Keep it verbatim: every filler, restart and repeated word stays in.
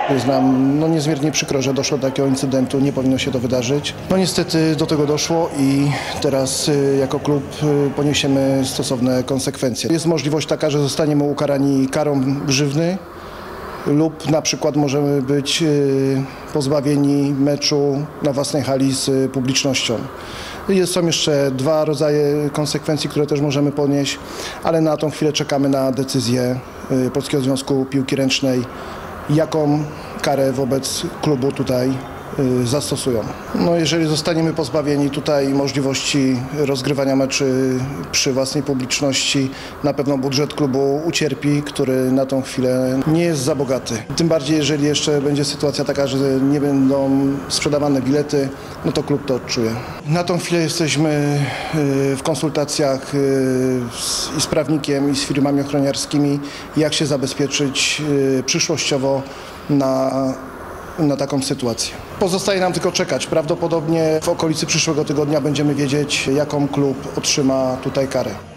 Jest nam no, niezmiernie przykro, że doszło do takiego incydentu, nie powinno się to wydarzyć. No niestety do tego doszło i teraz y, jako klub y, poniesiemy stosowne konsekwencje. Jest możliwość taka, że zostaniemy ukarani karą grzywny lub na przykład możemy być y, pozbawieni meczu na własnej hali z y, publicznością. Jest, są jeszcze dwa rodzaje konsekwencji, które też możemy ponieść, ale na tą chwilę czekamy na decyzję y, Polskiego Związku Piłki Ręcznej, jaką karę wobec klubu tutaj y, zastosują. No, jeżeli zostaniemy pozbawieni tutaj możliwości rozgrywania meczy przy własnej publiczności, na pewno budżet klubu ucierpi, który na tą chwilę nie jest za bogaty. Tym bardziej, jeżeli jeszcze będzie sytuacja taka, że nie będą sprzedawane bilety, no to klub to odczuje. Na tą chwilę jesteśmy y, w konsultacjach y, z, i z prawnikiem, i z firmami ochroniarskimi, jak się zabezpieczyć y, przyszłościowo na na taką sytuację. Pozostaje nam tylko czekać. Prawdopodobnie w okolicy przyszłego tygodnia będziemy wiedzieć, jaką klub otrzyma tutaj karę.